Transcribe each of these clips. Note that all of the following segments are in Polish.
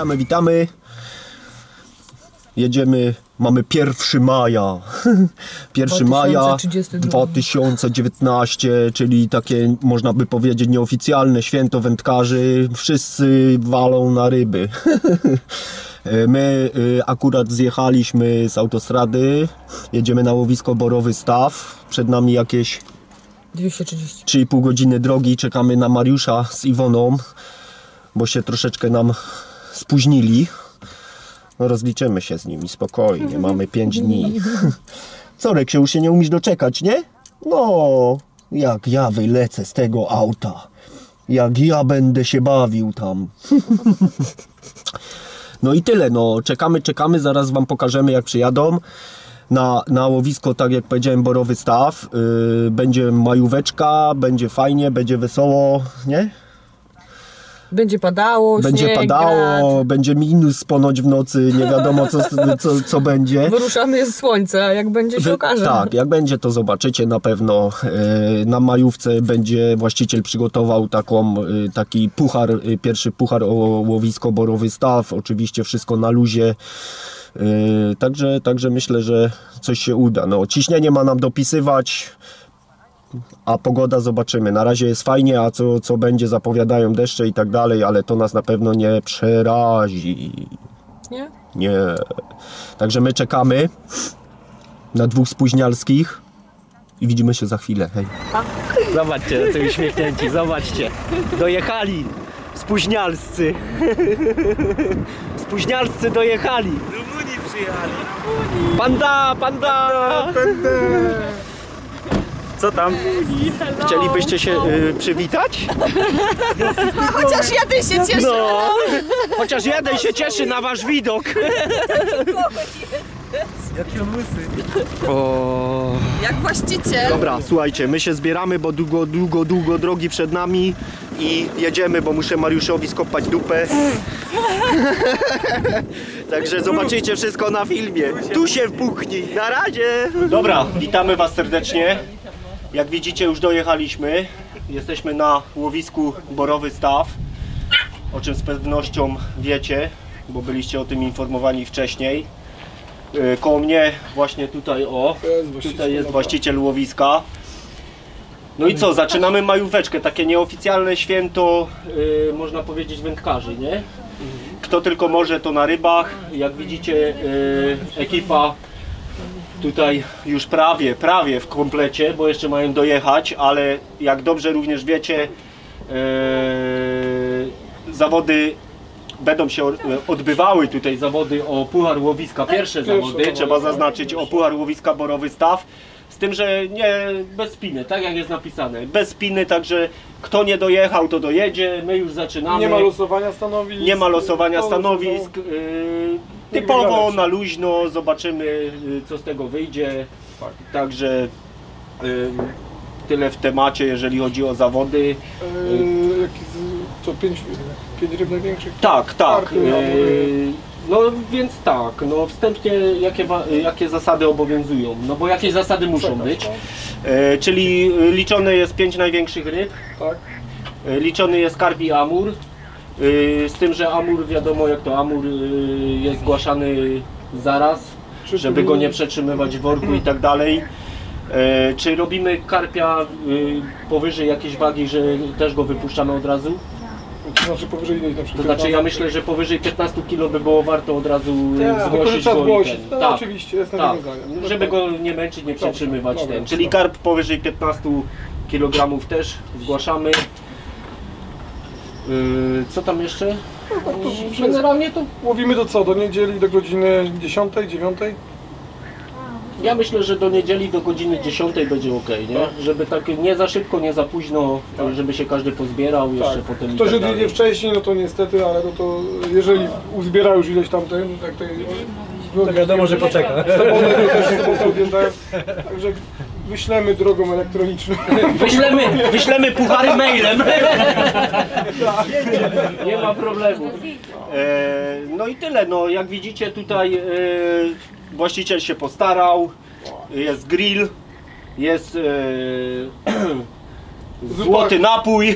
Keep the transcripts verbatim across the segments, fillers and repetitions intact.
Witamy, witamy. Jedziemy, mamy pierwszego maja. pierwszego maja dwa tysiące dziewiętnastego, czyli takie, można by powiedzieć, nieoficjalne święto wędkarzy. Wszyscy walą na ryby. My akurat zjechaliśmy z autostrady. Jedziemy na łowisko Borowy Staw. Przed nami jakieś dwieście trzydzieści. trzy i pół godziny drogi. Czekamy na Mariusza z Iwoną, bo się troszeczkę nam spóźnili. No rozliczymy się z nimi spokojnie, mamy pięć dni. Co, Reksiu, już się nie umiesz doczekać, nie? No, jak ja wylecę z tego auta, jak ja będę się bawił tam. No i tyle, no czekamy, czekamy, zaraz wam pokażemy, jak przyjadą. Na, na łowisko, tak jak powiedziałem, Borowy Staw. Yy, będzie majóweczka, będzie fajnie, będzie wesoło, nie? Będzie padało, Będzie śnieg, padało, grad. będzie minus ponoć w nocy, nie wiadomo co, co, co będzie. Wyruszamy z słońca, jak będzie się okaże. Tak, jak będzie, to zobaczycie na pewno. Na majówce będzie właściciel przygotował taką, taki puchar, pierwszy puchar o łowisko Borowy Staw. Oczywiście wszystko na luzie. Także, także myślę, że coś się uda. No, ciśnienie ma nam dopisywać, a pogoda zobaczymy. Na razie jest fajnie, a co, co będzie, zapowiadają deszcze i tak dalej, ale to nas na pewno nie przerazi. Nie? Nie. Także my czekamy na dwóch spóźnialskich i widzimy się za chwilę. Hej. Zobaczcie, co uśmiechnięci, zobaczcie. Dojechali. Spóźnialscy. Spóźnialscy dojechali. Rumuni przyjechali. Panda, panda. Panda. Co tam? Chcielibyście się y, przywitać? Chociaż jeden się cieszy. No. Chociaż jeden się cieszy na wasz widok. Jaki on łysy. O. Jak właściciel. Dobra, słuchajcie, my się zbieramy, bo długo, długo, długo drogi przed nami i jedziemy, bo muszę Mariuszowi skopać dupę. Także zobaczycie wszystko na filmie. Tu się wpuchnij, na razie! Dobra, witamy was serdecznie. Jak widzicie, już dojechaliśmy. Jesteśmy na łowisku Borowy Staw, o czym z pewnością wiecie, bo byliście o tym informowani wcześniej. Koło mnie właśnie tutaj, o, tutaj jest właściciel łowiska. No i co, zaczynamy majóweczkę, takie nieoficjalne święto, yy, można powiedzieć, wędkarzy, nie? Kto tylko może, to na rybach. Jak widzicie, yy, ekipa tutaj już prawie, prawie w komplecie, bo jeszcze mają dojechać, ale jak dobrze również wiecie, yy, zawody będą się odbywały tutaj, zawody o Puchar Łowiska, pierwsze zawody, trzeba zaznaczyć, o Puchar Łowiska Borowy Staw. Z tym, że nie bez spiny, tak jak jest napisane, bez spiny, także kto nie dojechał, to dojedzie, my już zaczynamy. Nie ma losowania stanowisk. Nie ma losowania stanowisk, yy, typowo na luźno, zobaczymy, yy, co z tego wyjdzie. Tak. Także yy, tyle w temacie, jeżeli chodzi o zawody. Yy, jaki, co, pięć, pięć ryb największych? Tak, tak. Karpy, Yy, no więc tak, no wstępnie jakie, jakie zasady obowiązują? No bo jakieś zasady muszą Czekam, być. tak. Yy, czyli liczone jest pięć największych ryb. Tak. Yy, liczony jest karp i amur. Yy, z tym, że amur, wiadomo jak to amur yy, jest zgłaszany zaraz, żeby go nie przetrzymywać w worku i tak dalej. E, czy robimy karpia y, powyżej jakiejś wagi, że też go wypuszczamy od razu? To znaczy powyżej ileś na przykład? To znaczy ja myślę, że powyżej piętnastu kilo by było warto od razu tak, zgłosić trzeba go. zgłosić. I ten, No, tak, oczywiście, jestem tak, tego zdania. żeby go nie męczyć, nie przetrzymywać. Dobrze, ten. dobra, Czyli dobra. karp powyżej piętnastu kilogramów też zgłaszamy. Yy, co tam jeszcze? No, to Generalnie to łowimy do co? Do niedzieli do godziny dziesiątej, dziewiątej? ja myślę, że do niedzieli do godziny dziesiątej będzie ok, nie? Żeby tak nie za szybko, nie za późno, Tak. żeby się każdy pozbierał jeszcze Tak. potem. i Ktoś tak odjedzie dalej. wcześniej, no to niestety, ale no to jeżeli uzbiera już ileś tam ten, tak tej... To wiadomo, że poczeka. Sobotę to też sobotę odjeżdżają. Także wyślemy drogą elektroniczną. Wyślemy, wyślemy puchary mailem. Nie ma problemu. E, no i tyle, no jak widzicie tutaj e, właściciel się postarał, jest grill, jest e, Złoty napój.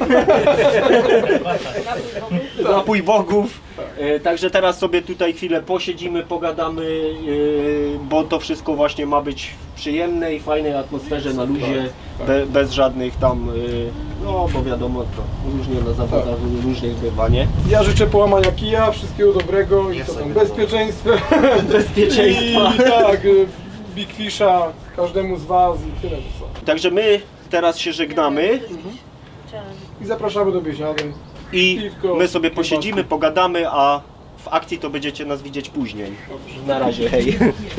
Napój bogów. E, Także teraz sobie tutaj chwilę posiedzimy, pogadamy, e, bo to wszystko właśnie ma być w przyjemnej, fajnej atmosferze, na luzie, be, bez żadnych tam, e, no bo wiadomo, to różnie na zawodach, różnie bywa, nie? Ja życzę połamania kija, wszystkiego dobrego i co tam, bezpieczeństwa. Bezpieczeństwa. I tak, y, Big Fisha każdemu z was i tyle co. Także my teraz się żegnamy I zapraszamy do biesiady. i Piwko, my sobie kiełbaski. posiedzimy, pogadamy, a w akcji to będziecie nas widzieć później. Na razie, hej.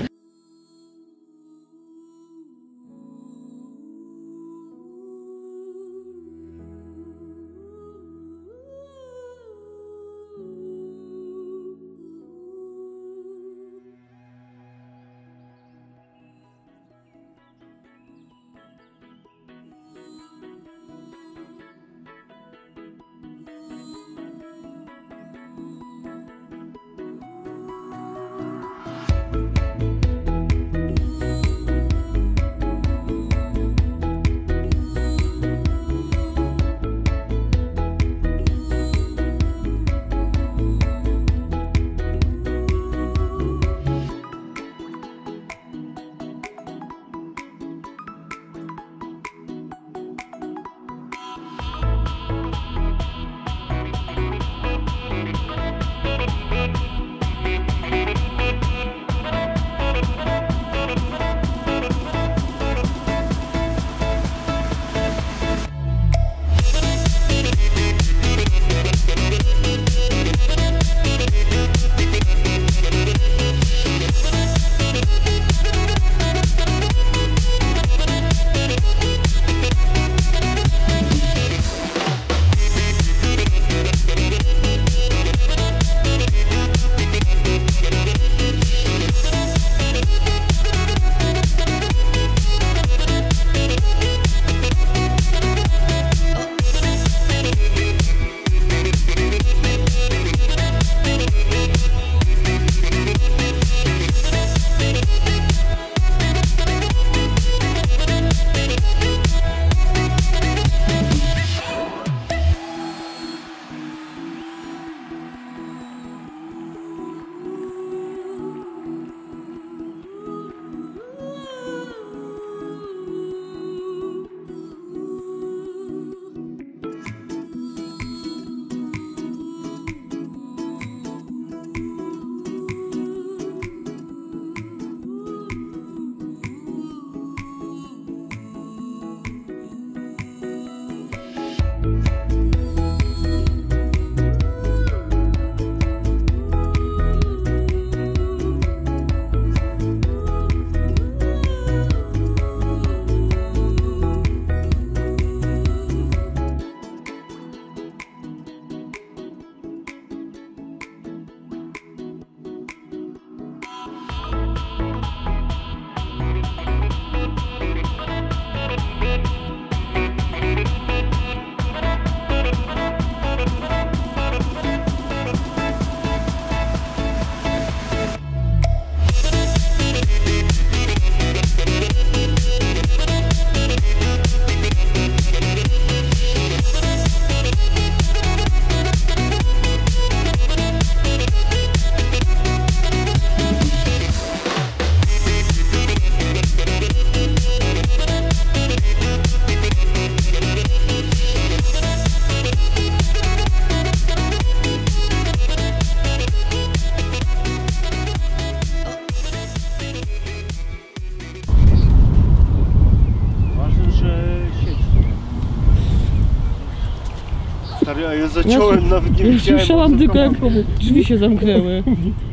Stary, a ja zaciąłem, nawet nie Ja widziałem. słyszałam tylko jak drzwi się zamknęły.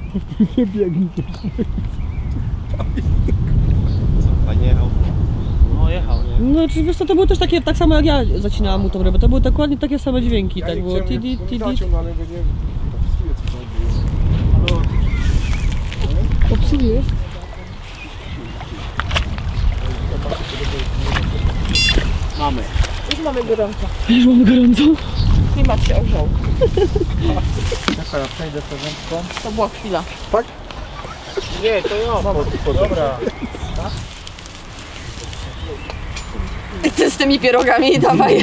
Nie biegnij. Pan jechał. No jechał, nie? No czy wiesz co, to było też takie, tak samo jak ja zacinałam mu tą rybę, to były dokładnie takie same dźwięki, Ja tak nie było chciałem, tidi, bym tidi. zaciął, no ale nie wiem, popsuję co tam było. Popsujesz? Mamy. Już mamy gorąco. Już mamy gorąco. Klimat się ogrzał. Czekaj, ja przejdę porządką. To była chwila. Nie, to ja. Dobra. Ty z tymi pierogami, dawaj.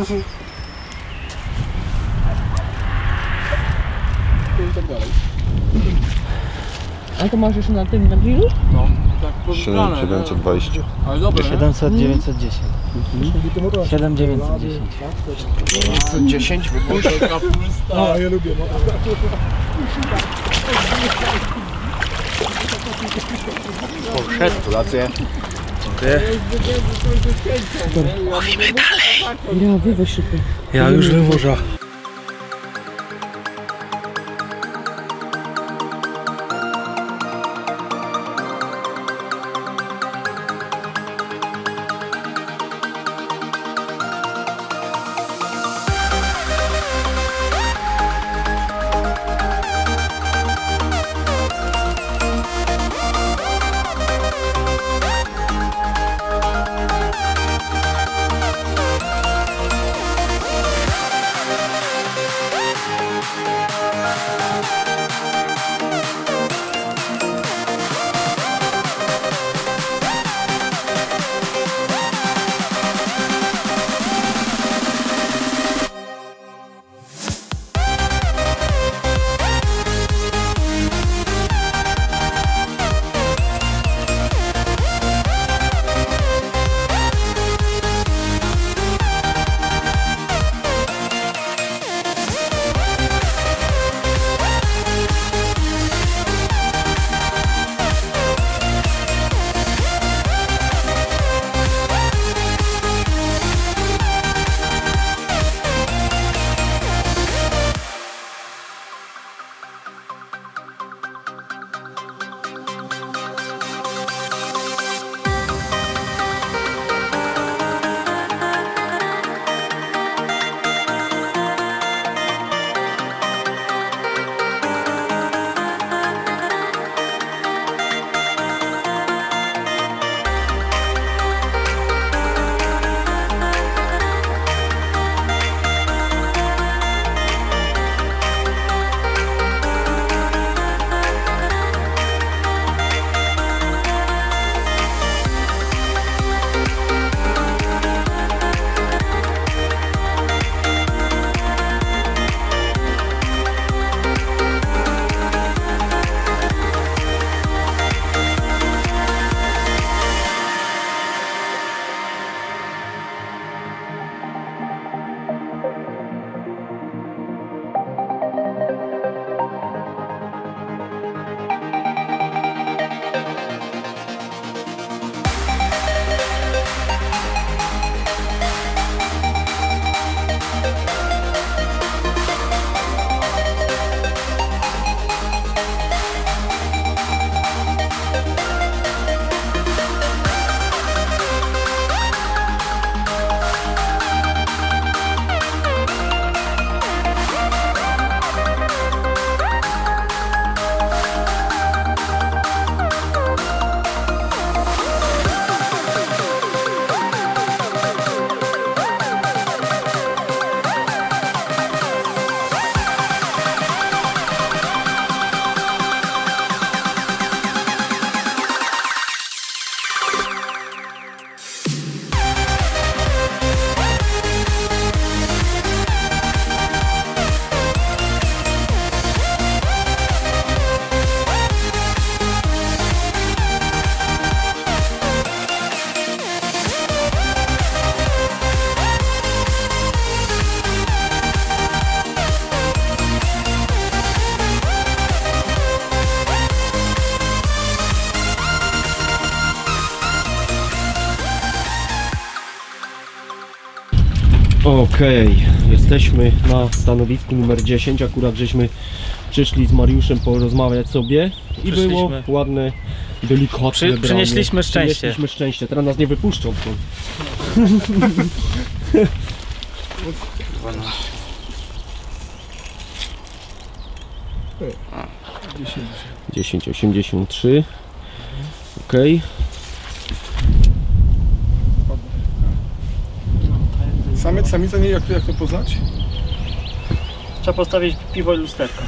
A to masz jeszcze na tym, na grillu? No, tak pożyczane. siedemset dwadzieścia. Ale dobra, siedemset, dziewięćset dziesięć. siedem dziewięćset dziesięć. dziewięćset dziesięć wypuszczę. A, ja lubię. Gratulacje. Dziękuję. Ja, wyweź szybko. Ja już wywożę. Okej, okay. Jesteśmy na stanowisku numer dziesięć, akurat żeśmy przyszli z Mariuszem porozmawiać sobie i było ładne, delikatne Przy, branie. Przynieśliśmy szczęście. Przynieśliśmy szczęście, teraz nas nie wypuszczą. dziesięć osiemdziesiąt trzy. Okej. Samiec, samica, nie, jak to, jak to poznać? Trzeba postawić piwo i lusterko.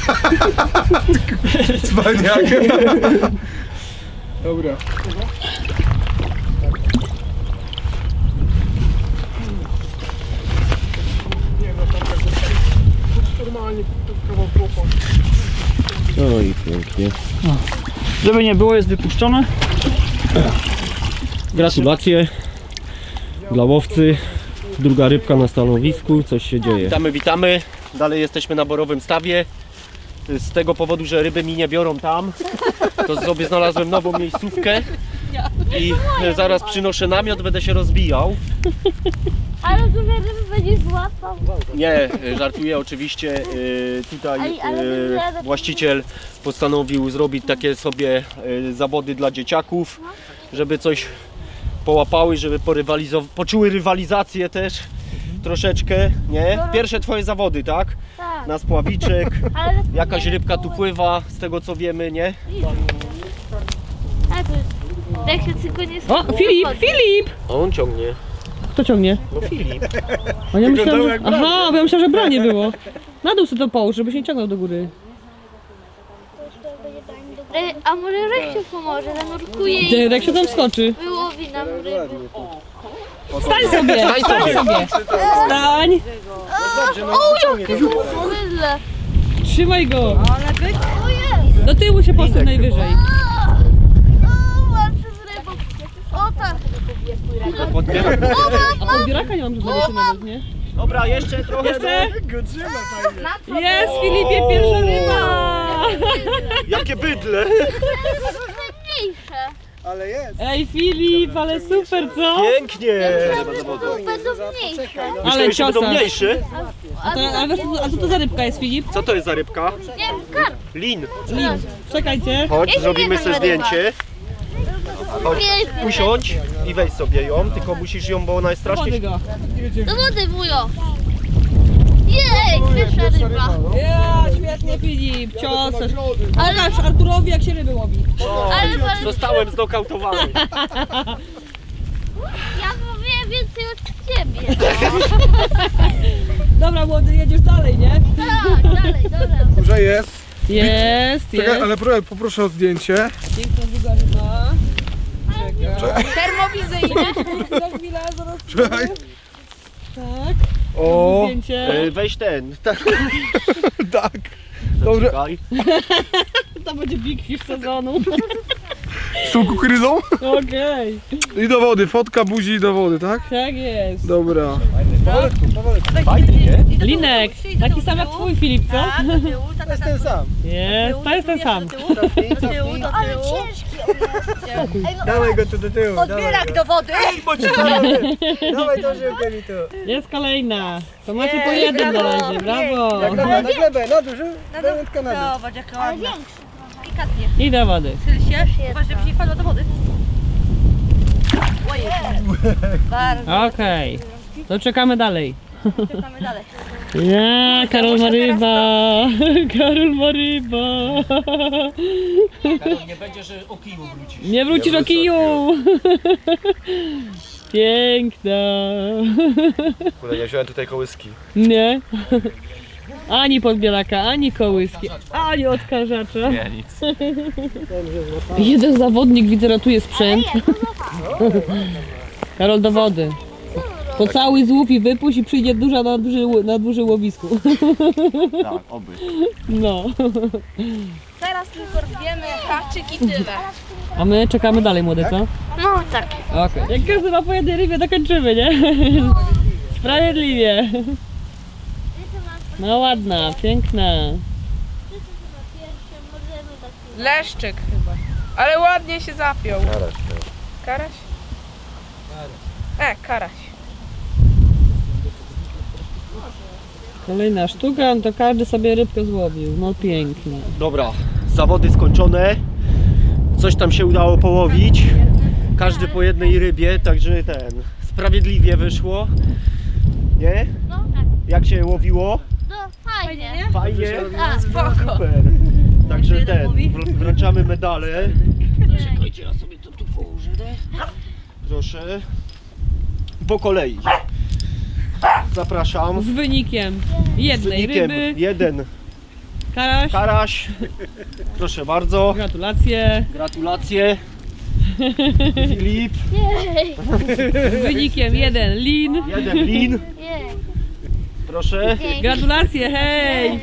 Cwaniak. Dobra. Fajnie, kawał kłopot. No i pięknie. Żeby nie było, jest wypuszczone. Gratulacje dla łowcy. Druga rybka na stanowisku, coś się dzieje. Witamy, witamy. Dalej jesteśmy na borowym stawie. Z tego powodu, że ryby mi nie biorą tam, to sobie znalazłem nową miejscówkę i zaraz przynoszę namiot, będę się rozbijał. Ale duże ryby będziesz złapał. Nie, żartuję oczywiście. Tutaj właściciel postanowił zrobić takie sobie zawody dla dzieciaków, żeby coś połapały, żeby porywalizow- poczuły rywalizację też troszeczkę, nie? Pierwsze twoje zawody, tak? Tak. Na spławiczek, Ale jakaś rybka tu pływa, z tego co wiemy, nie? A to tak się tylko nie O, Filip, Filip! A on ciągnie. Kto ciągnie? No Filip. A ja myślałam, że... Aha, bo ja myślałam, że branie było. Na dół sobie to połóż, żeby się nie ciągnął do góry. Re- A może Reksiu pomoże, zanurkuje i Derek się tam skoczy. wyłowi nam ryby. Stań sobie! Stań sobie! Stań! Mydle. Trzymaj go! O jest! Do tyłu się posuń najwyżej. O, walczę z rybą. O tak. A podbieraka nie mam żadnego czynnego, nie? Dobra, jeszcze trochę. Jeszcze? Jest, Filipie, pierwsza ryba! Jakie bydle! Najmniejsze. Ej, Filip, ale super, co? Pięknie! Będą mniejsze. Ale Myślałeś, że będą ciosa. mniejszy? A, to, a, wiesz, a co to za rybka jest, Filip? Co to jest za rybka? Nie wiem, karp. Lin. Lin. Czekajcie. Chodź, zrobimy sobie zdjęcie. Chodź, usiądź i weź sobie ją, tylko musisz ją, bo ona jest Wody strasznie... go. Do wody, wujo. Jej, pierwsza ryba. Ja, świetnie, Filip, cios. Pokaż Arturowi, jak się ryby łowi. Ale bardzo... Zostałem znokautowany. Ja mówię więcej od ciebie. Dobra, młody, jedziesz dalej, nie? Tak, dalej, dobra. Że jest. Jest, Czekaj, jest. ale pro- poproszę o zdjęcie. Piękna długa ryba. Termowizyjny. Za chwilę, zaraz. Czekaj. Tak, O, zdjęcie. E, Weź ten. Tak. tak. Dobrze. Czekaj. To będzie big fish sezonu. Z tą kukurydzą? Okej. I do wody. Fotka buzi do wody, tak? Tak jest. Dobra. Fajny, nie? Linek, taki sam jak twój, Filip, co? To jest ten sam. Jest, to jest ten sam. Ale ciężki on jest. Dawaj go tu do tyłu. Odbierak do wody. Dawaj tą żyłkę mi tu. Jest kolejna. To macie po jednym na razie, brawo. Na glebę, na dół, wędka na dół. Zobacz jaka Ale ładna. większy. I do wody. Syl się. Uważaj, żeby nie wpadła do wody. Ojej. Bardzo. Okej. To czekamy dalej. Czekamy dalej. Ja, Karol ma ryba. Karol ma ryba. Karol, nie będzie, że o kiju wrócisz. Nie wrócisz o kiju. Piękna. Kurde, nie wziąłem tutaj kołyski. Nie. Ani podbieraka, ani kołyski, ani odkażacza. Nie, nic. Jeden zawodnik, widzę, ratuje sprzęt. Karol, do wody. Pocałuj złup i wypuść i przyjdzie duża na duży, na duży łowisku. Tak, oby. No. Teraz tylko rwiemy haczyk i tyle. A my czekamy dalej, młode, co? No tak. Okej. Jak każdy ma po jednej rybie, to kończymy, nie? Sprawiedliwie. No ładna, piękna. Leszczyk chyba. Ale ładnie się zapiął. Karaś. Karaś? E, karaś. Kolejna sztuka, no to każdy sobie rybkę złowił. No pięknie. Dobra, zawody skończone. Coś tam się udało połowić. Każdy po jednej rybie, także ten, sprawiedliwie wyszło. Nie? No tak. Jak się łowiło? No fajnie. Fajnie. Tak. Spoko. Super. Także ten, wr- wręczamy medale. Czekajcie, ja sobie to tu położę. Proszę. Po kolei. Zapraszam. Z wynikiem Z jednej wynikiem ryby. jeden Karaś. karaś. Proszę bardzo. Gratulacje. Gratulacje. Filip. Jej. Z wynikiem jeden lin. Jeden lin. Jej. Proszę. Gratulacje, hej!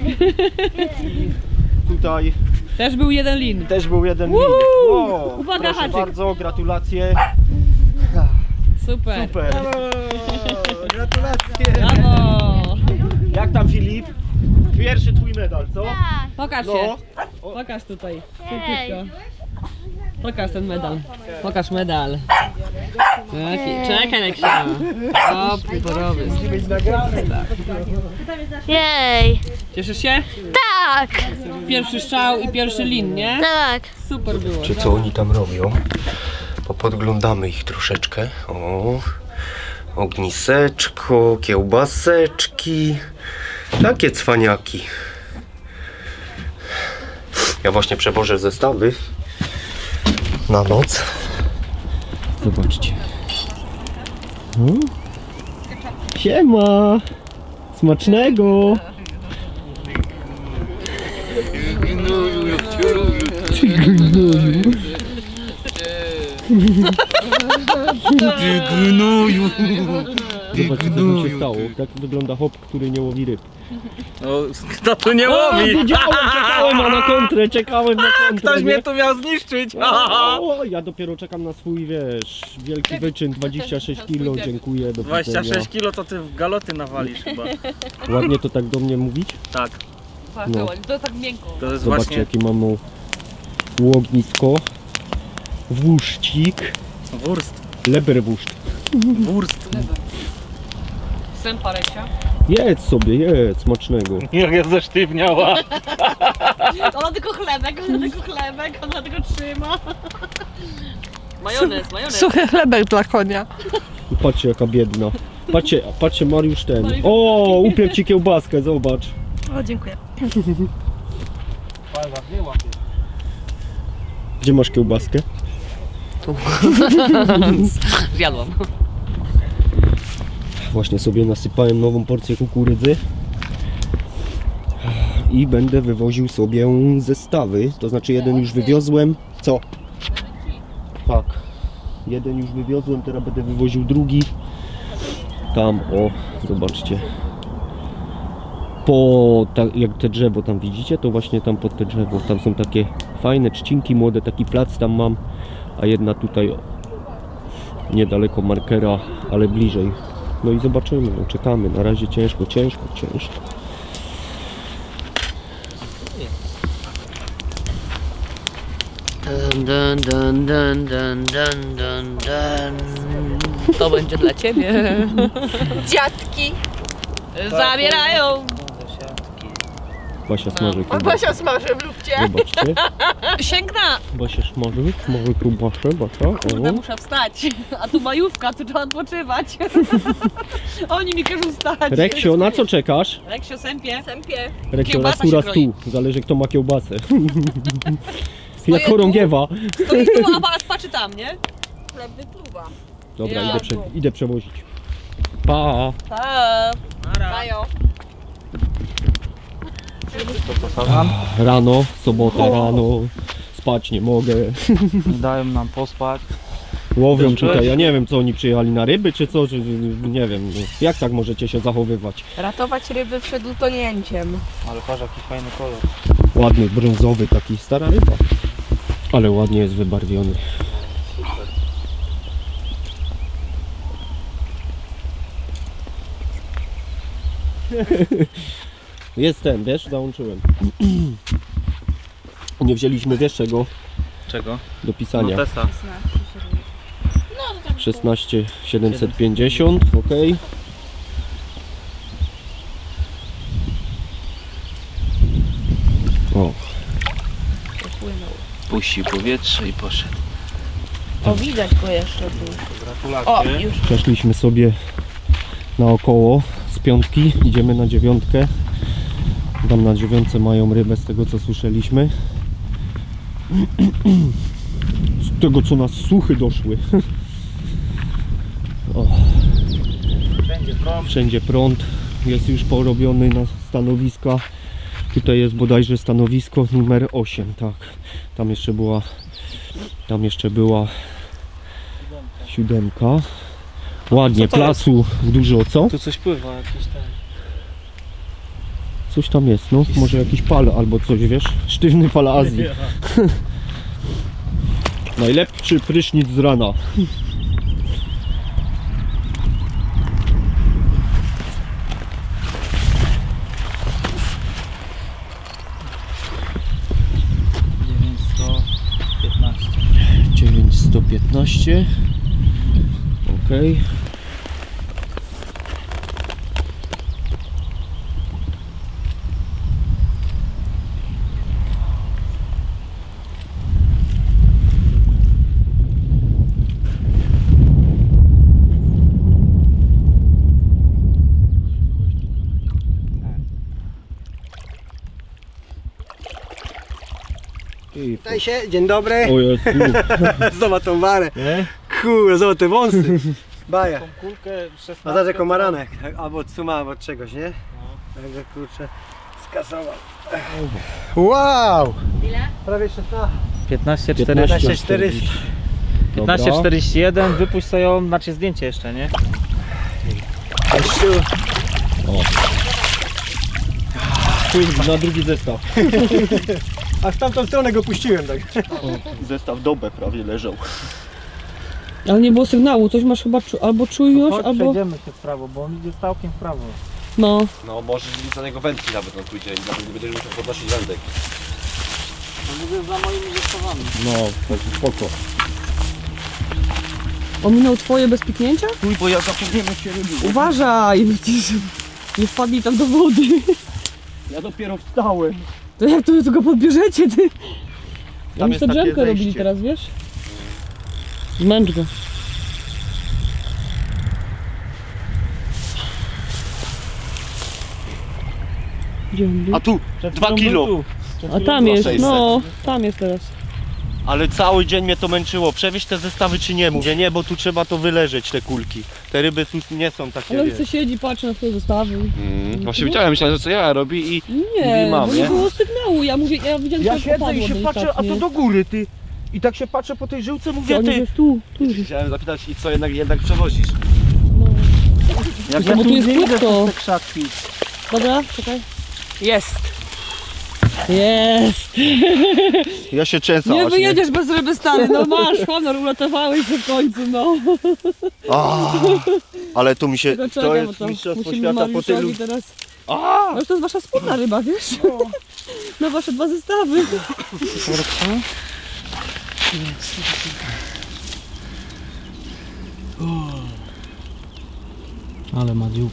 Tutaj Też był jeden lin. też był jeden lin. O, Uwaga, proszę haczyk. bardzo, gratulacje. Super. Super. Gratulacje! Brawo! Jak tam, Filip? Pierwszy twój medal, co? Pokaż się. No. Pokaż tutaj. Hej. Szybciutko. Pokaż ten medal. Pokaż medal. Taki. Czekaj, Leksia. O, borowy. Jej! Cieszysz się? Tak! Pierwszy strzał i pierwszy lin, nie? Tak! Super było. Czy co oni tam robią? Bo podglądamy ich troszeczkę. O, ogniseczko, kiełbaseczki. Takie cwaniaki. Ja właśnie przewożę zestawy na noc. Zobaczcie. Hmm? Siema! Smacznego! Zobaczcie, co tu się stało. Tak wygląda hop, który nie łowi ryb. No, kto tu nie O, łowi? wiedziałem, czekałem a na kontrę, czekałem na kontrę. Ktoś nie? mnie tu miał zniszczyć! O, ja dopiero czekam na swój, wiesz, wielki wyczyn, dwadzieścia sześć kilo, dziękuję, do dwadzieścia widzenia. sześć kilo to ty w galoty nawalisz chyba. Ładnie to tak do mnie mówić? Tak, No. To tak miękko. to jest Zobaczcie, właśnie jakie mamy ognisko, wuszcik, wurst. leberwuszcz. Wurst. Sępa, Leksia. Jedz sobie, jedz, smacznego. Jak ja zesztywniała. Ona tylko chlebek, ona tylko chlebek, ona tylko trzyma. Majonez, majonez. Suchy chlebek dla konia. I patrzcie, jaka biedna. Patrzcie, patrzcie, Mariusz ten. O, upiekł ci kiełbaskę, zobacz. O, dziękuję. Gdzie masz kiełbaskę? Zjadłam. Właśnie sobie nasypałem nową porcję kukurydzy i będę wywoził sobie zestawy, to znaczy jeden już wywiozłem. Co? Tak, jeden już wywiozłem, teraz będę wywoził drugi. Tam, o, zobaczcie. Po, tak jak te drzewo tam widzicie, to właśnie tam pod te drzewo, tam są takie fajne trzcinki młode, taki plac tam mam, a jedna tutaj niedaleko markera, ale bliżej. No i zobaczymy, no czekamy, na razie ciężko, ciężko, ciężko. Dun, dun, dun, dun, dun, dun, dun. To będzie dla ciebie. Dziadki. Zabierają. Basia smaży kiełbasę. Basia smaży w lufcie. Zobaczcie, Sięgna. Basia smaży, smaży kiełbasę, Basia, Kurde, o. muszę wstać. A tu majówka, tu trzeba odpoczywać. Oni mi każą stać. Reksio, na co czekasz? Reksio, sępie. Sępie. Reksio, raz Kiełbasa tu, się raz kroi. tu, zależy kto ma kiełbasę. Stoję Jak chorągiewa. Stoi tu, a pas patrzy tam, nie? Chleb wypluwa. Dobra, Ja idę, prze, idę przewozić. Pa! Pa. Nara. Mają. Rano, sobota rano, spać nie mogę. Nie dają nam pospać. Łowią Też tutaj, weź. ja nie wiem co oni przyjechali na ryby czy co, czy, nie wiem. Jak tak możecie się zachowywać? Ratować ryby przed utonięciem. Ale patrz jaki fajny kolor. Ładny, brązowy taki, stara ryba. Ale ładnie jest wybarwiony. Jest ten, wiesz, załączyłem. Nie wzięliśmy, wiesz czego, Czego? do pisania. Notesa. szesnaście siedemset pięćdziesiąt, ok. O, Puścił powietrze i poszedł. O, widać go jeszcze tu. O, już. przeszliśmy sobie naokoło z piątki, idziemy na dziewiątkę. Tam na dziewiątce mają rybę z tego co słyszeliśmy. Z tego co nas słuchy doszły. O. Wszędzie prąd. Wszędzie prąd, jest już porobiony na stanowiska. Tutaj jest bodajże stanowisko numer osiem, tak. Tam jeszcze była, tam jeszcze była siódemka. Ładnie, Co to jest? placu dużo, co? Tu coś pływa, jakiś ten. Coś tam jest, no. Może jakiś pal albo coś, wiesz? Sztywny pal Azji. Najlepszy prysznic z rana. dziewięćset piętnaście. Okej. Witaj się, dzień dobry. O Jezu. Zobacz tą warę. Nie? Kurde, zobacz te wąsy. Baja. Kulkę A zobacz jako maranek, albo od suma, albo od czegoś, nie? Także kurczę, skasował. Wow! Ile? Prawie szesnaście. piętnaście piętnaście czterysta. czterysta. piętnaście czterdzieści jeden, wypuść sobie ją, znaczy zdjęcie jeszcze, nie? Na drugi zestaw. A w tamtą stronę go puściłem, tak. Zestaw dobę prawie leżał. Ale nie było sygnału, coś masz chyba czu albo czujność, Chodź, albo... przejdziemy się w prawo, bo on idzie całkiem w prawo. No. No może za niego wędki nawet on pójdzie i nawet nie będziesz musiał podnosić wędek. No mówię za moimi zestawami. No, tak spoko. Ominął twoje bez piknięcia? Uj, bo ja zapomniałem się robił. Uważaj, widzisz, nie wpadnij tam do wody. Ja dopiero wstałem. To jak to, to go podbierzecie, ty? Tam Oni jest sobie takie drzemkę robili zejście. teraz, wiesz? Zmęcz go. Gdzie on był? A tu, dwa kilo. A tam jest, sześćset. no, tam jest teraz. Ale cały dzień mnie to męczyło. Przewieźć te zestawy czy nie? Mówię, nie, bo tu trzeba to wyleżeć, te kulki. Te ryby tu nie są takie, Ale on wiesz. chce siedzi, patrzy na swoje zestawy. Mm. Właśnie widziałem, myślałem, że co ja robi i Nie, I mam, bo nie nie? było sygnału, ja mówię, ja widziałem, Ja że siedzę opadło i się patrzę, a to delikatnie. do góry, ty. I tak się patrzę po tej żyłce, To mówię, on ty. jest tu, tu jest. chciałem zapytać i co jednak, jednak przewozisz. No. Jak No bo tu jest płytko. te krzaki. Dobra, czekaj. Jest. Jest! Ja się często Nie wyjedziesz bez ryby, stary, no masz honor, uratowałeś się w końcu, no. Ale tu mi się, Tylko to czekaj, bo jest to mistrzostwo musimy świata po tylu. Mariuszowi teraz... No już to jest wasza wspólna ryba, wiesz? Na wasze dwa zestawy. Ale ma dziób.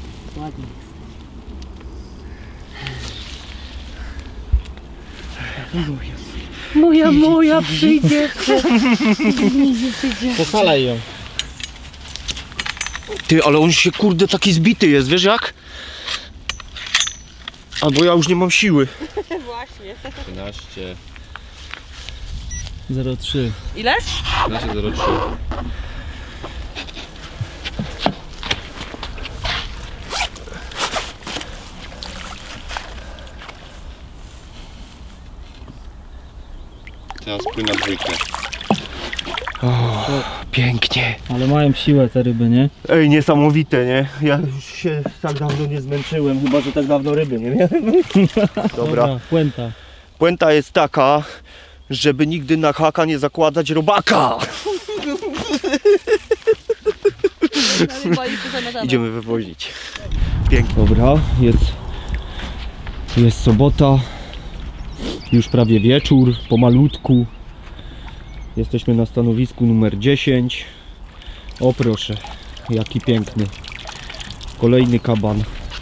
Moja, moja, przyjdzie. Pochwalaj ją. Ty, ale on się kurde taki zbity jest, wiesz jak? Albo ja już nie mam siły. Właśnie. trzynaście, zero trzy. Ile? trzynaście zero trzy. Teraz płynę na dwójkę. Pięknie. Ale mają siłę te ryby, nie? Ej, niesamowite, nie? Ja już się tak dawno nie zmęczyłem, chyba że tak dawno ryby nie miałem. Dobra. Puenta. Puenta jest taka, żeby nigdy na haka nie zakładać robaka. Idziemy wywozić. Pięknie. Dobra, jest, jest sobota, już prawie wieczór, pomalutku. Jesteśmy na stanowisku numer dziesięć. O proszę, jaki piękny. Kolejny kaban.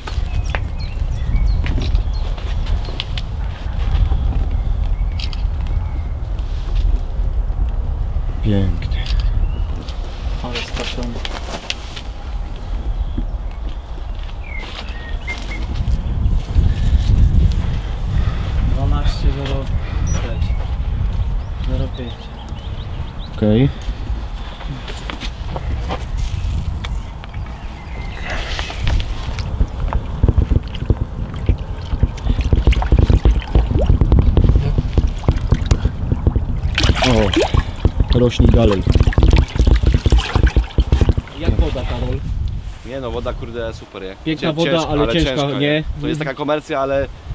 Piękny. Ale straszony. dwanaście zero sześć. zero pięć. Okej. O, rośnij dalej. Jak woda, Karol? Nie no, woda kurde super, jak Piękna woda, ale ciężka, nie? To jest taka komercja, ale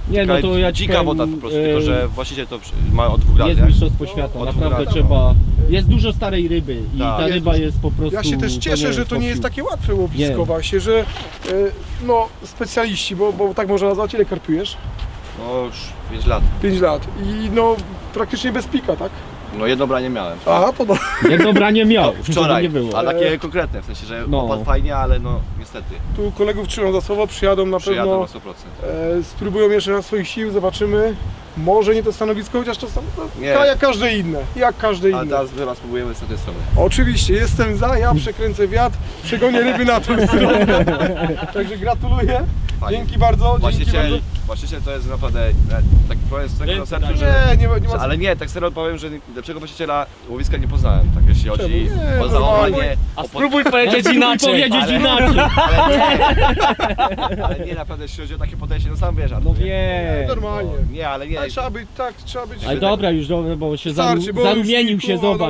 Nie, no to ja ci dzika powiem, woda po prostu, e, tylko że właściciel to przy- ma od dwóch lat, Jest nie? mistrzostwo świata, Od naprawdę dwóch lat. trzeba... Jest dużo starej ryby i Tak. ta Jest ryba dużo. jest po prostu... Ja się też cieszę, że to nie jest takie łatwe łowisko Nie. właśnie, że e, no specjaliści, bo, bo tak można nazwać, ile karpiujesz? No już pięć lat. pięć lat i no praktycznie bez pika, tak? No jedno branie miałem. Aha, to no. Jedno branie miał, To żeby wczoraj, nie było. a takie konkretne, w sensie, że No. popadł fajnie, ale no niestety. Tu kolegów trzymam za słowo, przyjadą na Przyjadą pewno, na sto procent. e, spróbują jeszcze raz swoich sił, zobaczymy. Może nie to stanowisko, chociaż to sam, no, Nie. ka- jak każde inne, jak każde Ale inne. teraz my raz spróbujemy z tej strony. Oczywiście, jestem za, ja przekręcę wiatr, przegonię ryby na tę stronę. Także gratuluję, Fajnie. dzięki bardzo, dzięki Właściciel, bardzo. właściciel to jest naprawdę e, taki powiem z tego na sercu, że... Nie, nie, ma- nie ma co. Ale nie, tak serio powiem, że lepszego właściciela łowiska nie poznałem, tak jeśli chodzi Nie, o normalnie. zachowanie. A o pod- spróbuj powiedzieć inaczej. powiedzieć Ale- inaczej. Ale nie, ale nie naprawdę jeśli chodzi o takie podejście, no sam wiesz, a No wie. Normalnie. nie, ale nie. Ale trzeba być, tak, trzeba być. Ale dobra już, dobra, bo się zaru, Starczy, bo zarumienił już się, mi kurwa, zobacz.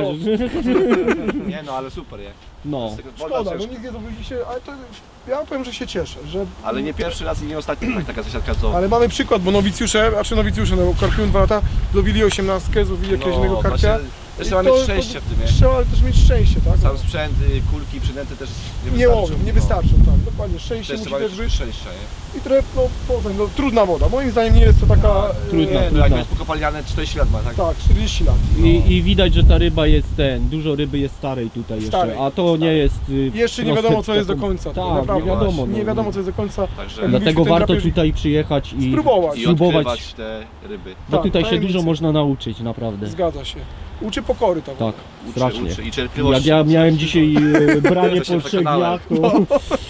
Nie no, ale super, nie? No. Z tego- Szkoda, można no też- nic nie zrobiliście się, ale to ja powiem, że się cieszę, że... Ale nie pierwszy raz i nie ostatni, tak, taka zasiadka co... Ale mamy przykład, bo nowicjusze, a czy nowicjusze, no karpią dwa lata, złowili osiemnastkę, złowili jakiegoś innego karpia. właśnie, też I trzeba to- mieć szczęście w tym, nie? Trzeba ale też mieć szczęście, tak? Sam sprzęt, y, kulki, przynęty też nie, Nie wystarczą. łowią, nie no. wystarczą, tak, dokładnie, szczęście Też musi trzeba też mieć być szczęścia, nie? i trochę, no potem, no trudna woda, moim zdaniem nie jest to taka... Trudna. Nie, no trudno. jak jest pokopalniane czterdzieści lat ma, tak? Tak, czterdzieści lat. I, I widać, że ta ryba jest ten, dużo ryby jest starej tutaj Starej, jeszcze, a to nie jest... y, Jeszcze nie proste wiadomo co jest do taką- końca, Tak, naprawdę. nie wiadomo. Nie no. wiadomo co jest do końca. Także Jak Dlatego mówiliśmy, ten warto drapież- tutaj przyjechać i Spróbować. i spróbować, odkrywać te ryby. bo Tak, tutaj się tajemnicy. dużo można nauczyć, naprawdę. Zgadza się. Uczy pokory ta woda. Tak, Uczy, strasznie. uczy i Jak cierpliwości. ja miałem dzisiaj e, branie To się po trzech przekonałem. dniach, to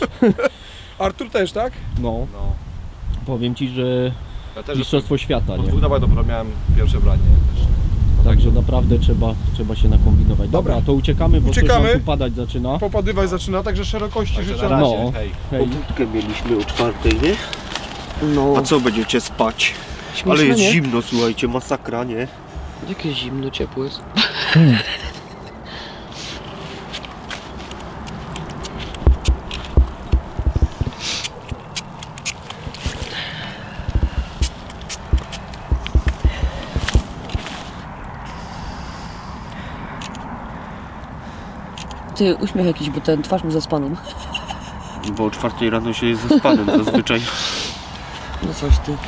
Artur też, tak? no, No. powiem ci, że Ja też mistrzostwo świata, po nie? dwóch dobach dopiero miałem pierwsze branie też. Także naprawdę trzeba, trzeba się nakombinować. Dobra, Dobra. to uciekamy, bo Uciekamy. coś nam tu padać zaczyna. Popadywać zaczyna, także szerokości Także życzę. na razie, No. hej. Hej. Pobudkę mieliśmy o czwartej, nie? No, A co będziecie spać? śmieszne, Ale jest nie? zimno, słuchajcie, masakra, nie? Jakie zimno, ciepło jest. Ty, uśmiech jakiś, bo ten twarz mu zaspaną. Bo o czwartej rano się jest ze spanem zazwyczaj. No coś ty.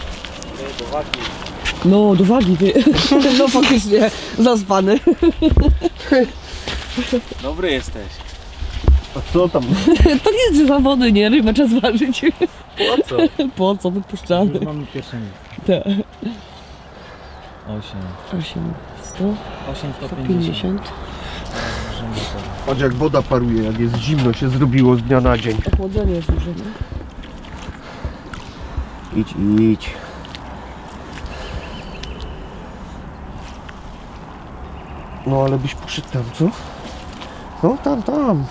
No, do wagi ty. No faktycznie, zaspany. Dobry jesteś. A co tam? To nie jest za wody, nie? Rybę trzeba zważyć. Po co? Po co wypuszczamy? Mamy pierwsze miejsce. Tak. osiem. osiem, sto, osiem, sto sto pięćdziesiąt. pięćdziesiąt. Patrz jak woda paruje, jak jest zimno się zrobiło z dnia na dzień. Ochłodzenie jest duże, nie? Idź, idź. No ale byś poszedł tam, co? No tam, tam.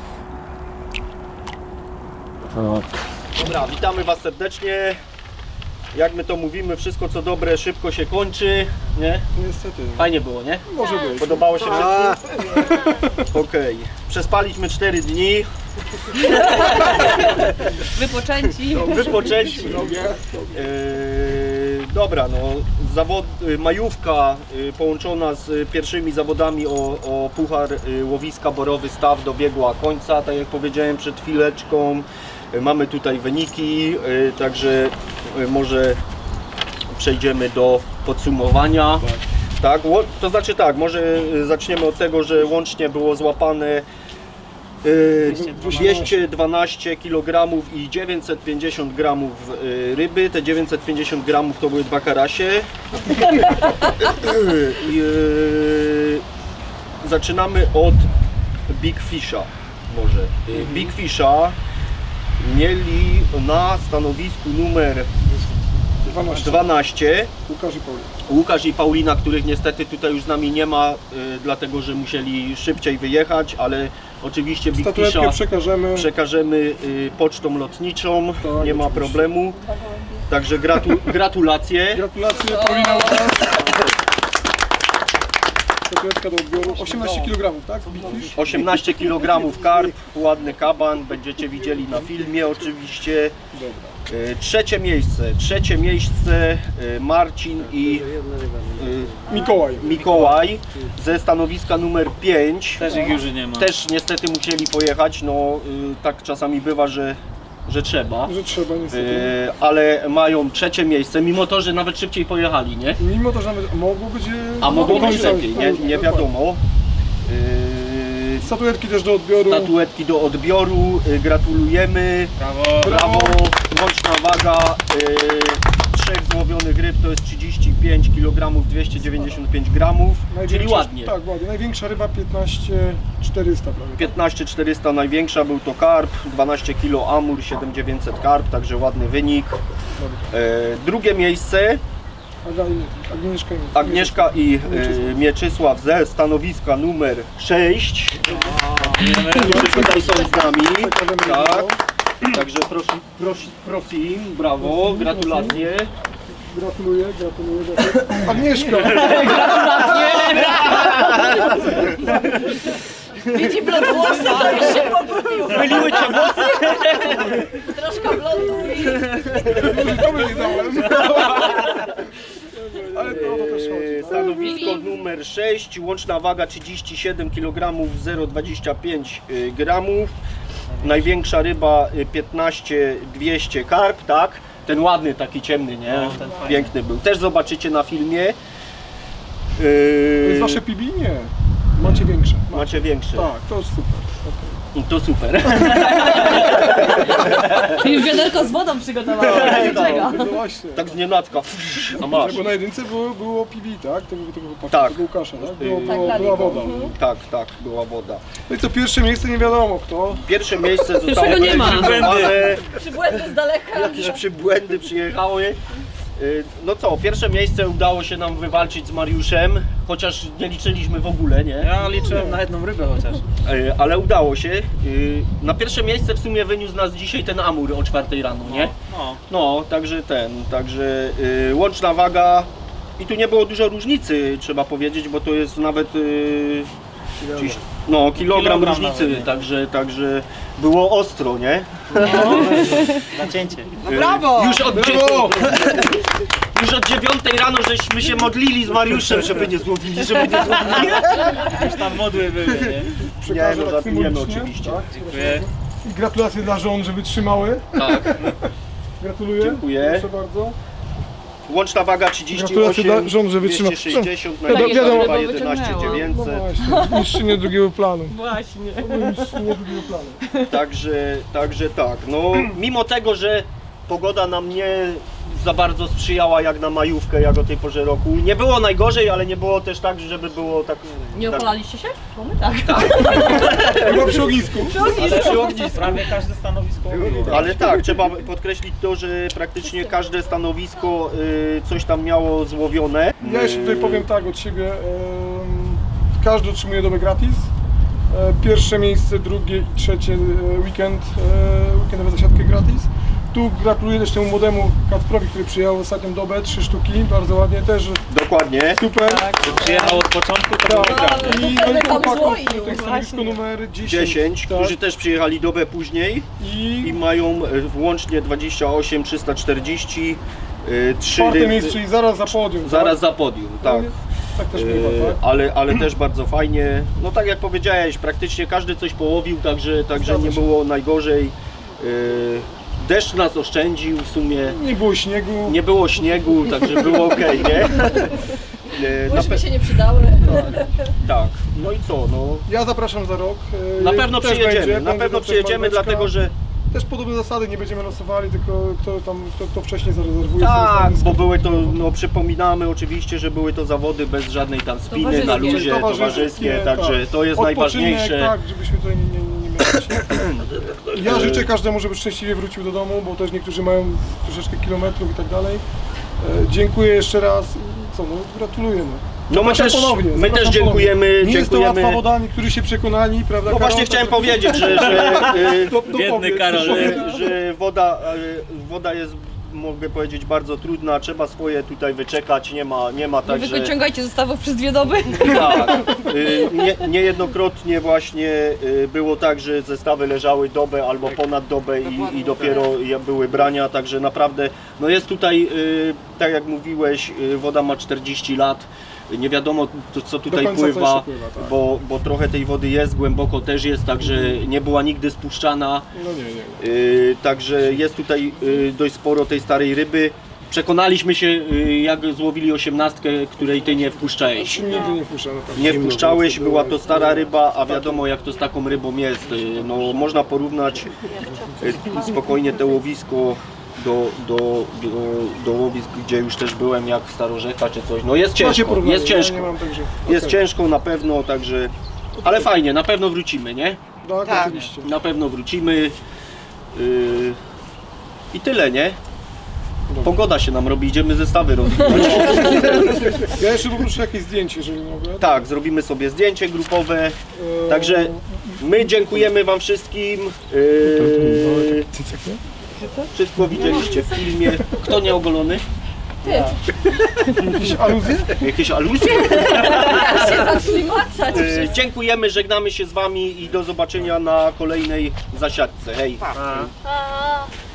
Tak. Dobra, witamy Was serdecznie. Jak my to mówimy, wszystko co dobre szybko się kończy, nie? Niestety. Fajnie było, nie? Może być. Podobało się wszystkim? Okej. Przespaliśmy cztery dni. Wypoczęci. No, wypoczęliśmy. Yy, dobra, no zawod, y, majówka y, połączona z pierwszymi zawodami o, o Puchar y, Łowiska Borowy Staw dobiegła końca, tak jak powiedziałem przed chwileczką. Y, mamy tutaj wyniki, y, także y, może przejdziemy do podsumowania. Tak, ło- to znaczy tak, może y, zaczniemy od tego, że łącznie było złapane y, dwieście dwanaście kilogramów i dziewięćset pięćdziesiąt gramów y, ryby. Te dziewięćset pięćdziesiąt gramów to były dwa karasie. I, y, zaczynamy od Big Fisha może. Y, Big Fisha mieli na stanowisku numer dwanaście. dwanaście Łukasz i Paulina. Łukasz i Paulina, których niestety tutaj już z nami nie ma, y, dlatego że musieli szybciej wyjechać, ale oczywiście Big Statuetkę Fisha przekażemy. przekażemy y, pocztą lotniczą, Tak, nie ma oczywiście. problemu. Także gratu gratulacje. Gratulacje, Paulina. statuetka do odbioru. osiemnaście kilogramów, tak? osiemnaście kilogramów karp, ładny kaban, będziecie widzieli na filmie oczywiście. E, Trzecie miejsce, trzecie miejsce e, Marcin i e, Mikołaj. Mikołaj ze stanowiska numer pięć. Też ich już nie ma. Też niestety musieli pojechać, no e, tak czasami bywa, że, że trzeba. Że trzeba niestety. E, ale mają trzecie miejsce, mimo to, że nawet szybciej pojechali, nie? Mimo to, że nawet mogło być... A mogło być lepiej, nie, nie wiadomo. E, Statuetki też do odbioru. Statuetki do odbioru, e, gratulujemy. Brawo. Brawo, łączna waga y, trzech złowionych ryb to jest trzydzieści pięć kilogramów dwieście dziewięćdziesiąt pięć gramów, czyli ładnie. Tak, ładnie. Największa ryba piętnaście czterysta prawie. piętnaście czterysta największa, był to karp, dwanaście kilo amur, siedem tysięcy dziewięćset karp, także ładny wynik. E, drugie miejsce Agnieszka i, Agnieszka i y, Mieczysław ze stanowiska numer sześć, którzy tutaj są z nami. Tak. Także proszę, proszę, proszę im, brawo, gratulacje. Gratuluję, gratuluję. gratuluję. Agnieszka! Widzi blond włosy, to już się pogubił. Myliły cię włosy? Troszkę blondu i... To by nie dałem. Ale to, to też chodzi. Stanowisko numer sześć, łączna waga trzydzieści siedem kilogramów zero przecinek dwadzieścia pięć gramów. Największa ryba piętnaście dwieście karp, tak? Ten ładny, taki ciemny, nie? No, ten piękny był. Też zobaczycie na filmie. To jest wasze P B? Nie. Macie większe. Macie, Macie większe. Tak, to jest super. Okay. To super. Czyli wiaderko z wodą przygotowała. No, no właśnie. tak z nienacka. A masz. Bo na jedynce było, było P B, tak? To był tego chłopaka, Tak. tego Łukasza, tak? Było, Tak, było, była woda. Tak, tak, była woda. No i co, pierwsze miejsce nie wiadomo kto. Pierwsze miejsce zostało Pierwszego nie ma. ale Przybłędy z daleka. jakieś przybłędy przyjechały. No co, pierwsze miejsce udało się nam wywalczyć z Mariuszem, chociaż nie liczyliśmy w ogóle, nie? Ja liczyłem na jedną rybę chociaż. Ale udało się. Na pierwsze miejsce w sumie wyniósł nas dzisiaj ten amur o czwartej rano, nie? No. No, także ten, także yy, łączna waga i tu nie było dużo różnicy, trzeba powiedzieć, bo to jest nawet yy, gdzieś, no, kilogram, Kilogram różnicy, nawet, nie? także, także było ostro, nie? No. Zacięcie. Yy, brawo! Już od, Brawo! już od dziewiątej rano żeśmy się modlili z Mariuszem, żeby nie złowili, żeby nie złowili. Już tam modły były, nie? Nie, Przekażę no tak żartujemy symbolicznie, oczywiście. tak? Dziękuję. I gratulacje dla żon, że wytrzymały. Tak, Gratuluję. Dziękuję. Proszę bardzo. łączna waga trzydzieści Gratulacje dla osiem, żon, że wytrzyma- dwieście sześćdziesiąt, No, największa wiadomo- ryba jedenaście No dziewięćset. właśnie, mistrzynie drugiego planu. Właśnie. Mistrzynie drugiego planu. Także, także tak, no mimo tego, że pogoda nam nie za bardzo sprzyjała jak na majówkę, jak o tej porze roku. Nie było najgorzej, ale nie było też tak, żeby było tak... Nie tak, opalaliście się? Bo my tak. Chyba przy ognisku. Ale przy ognisku prawie każde stanowisko. ale tak, trzeba podkreślić to, że praktycznie każde stanowisko y, coś tam miało złowione. Ja jeszcze tutaj powiem tak od siebie. em, Każdy otrzymuje dobę gratis. E, Pierwsze miejsce, drugie i trzecie e, weekend, e, weekendowe zasiadkę gratis. Tu gratuluję też temu młodemu Kacprowi, który przyjechał ostatnią dobę, trzy sztuki, bardzo ładnie też. Dokładnie. Super. Przyjechał od początku, to Tak. było prawda. I, no i chłopaków, to jest stanowisko numer dziesięć. dziesięć, tak. którzy też przyjechali dobę później I i mają y, włącznie dwadzieścia osiem trzysta czterdzieści, y, trzy czwarte ryby, miejsce, czyli zaraz za podium. zaraz tak? za podium, tak. Tak też bywa, Yy, tak? ale, ale też bardzo fajnie. No tak jak powiedziałeś, praktycznie każdy coś połowił, także, także nie było najgorzej. Yy, deszcz nas oszczędził w sumie. Nie było śniegu. Nie było śniegu, także było ok, nie? Yy, na Łyżwy pe- się nie przydały. tak, no i co, no. Ja zapraszam za rok. E, Na pewno też przyjedziemy, będzie, na będzie pewno też przyjedziemy, marcheweczka. dlatego że Też podobne zasady, nie będziemy losowali, tylko kto tam, kto, kto wcześniej zarezerwuje sobie tak, stanowisko. bo były to, no przypominamy oczywiście, że były to zawody bez żadnej tam spiny, na luzie, towarzyskie, także tak. to jest Odpoczynek, najważniejsze. Tak, żebyśmy tutaj nie, nie, nie mieli się. Ja życzę każdemu, żeby szczęśliwie wrócił do domu, bo też niektórzy mają troszeczkę kilometrów i tak dalej. E, dziękuję jeszcze raz. Co, no gratuluję. No. No my Zapraszam też, ponownie, my zapraszam też dziękujemy, ponownie. Nie jest to dziękujemy. łatwa woda, niektórzy się przekonali, prawda? No Karol? właśnie chciałem Także- powiedzieć, że, że, y, To- to Biedny powiedz, Karol, to powiedz. że, że woda, y, woda jest mogę powiedzieć, bardzo trudna, trzeba swoje tutaj wyczekać, nie ma, nie ma tak, Wy że... wyciągajcie zestawów przez dwie doby. Tak, y, nie, niejednokrotnie właśnie y, było tak, że zestawy leżały dobę albo ponad dobę i, i dopiero były brania, także naprawdę, no jest tutaj, y, tak jak mówiłeś, y, woda ma czterdzieści lat. Nie wiadomo co tutaj pływa, pływa tak. bo, bo trochę tej wody jest, głęboko też jest, także nie była nigdy spuszczana. No nie, nie. Yy, także jest tutaj yy, dość sporo tej starej ryby. Przekonaliśmy się, yy, jak złowili osiemnastkę, której ty nie wpuszczałeś. Nigdy nie wpuszczałem. Nie wpuszczałeś, była to stara ryba, a wiadomo jak to z taką rybą jest. Yy, no, można porównać yy, spokojnie te łowisko do, do, do, do łowisk, gdzie już też byłem, jak Starorzeka czy coś. No jest ciężko, jest ciężko. Jest ciężko na pewno, także... Ale fajnie, na pewno wrócimy, nie? Tak, tak. Oczywiście. Na pewno wrócimy. Yy... I tyle, nie? Pogoda się nam robi, idziemy zestawy rozwijać. Ja jeszcze poproszę jakieś zdjęcie, jeżeli mogę. Tak, zrobimy sobie zdjęcie grupowe. Także my dziękujemy wam wszystkim. Yy... Wszystko widzieliście w filmie. Kto nieogolony? Ty. Jakieś aluzje? Jakieś aluzje? Ja się zacznij macać. Yy, dziękujemy, żegnamy się z wami i do zobaczenia na kolejnej zasiadce. Hej! A.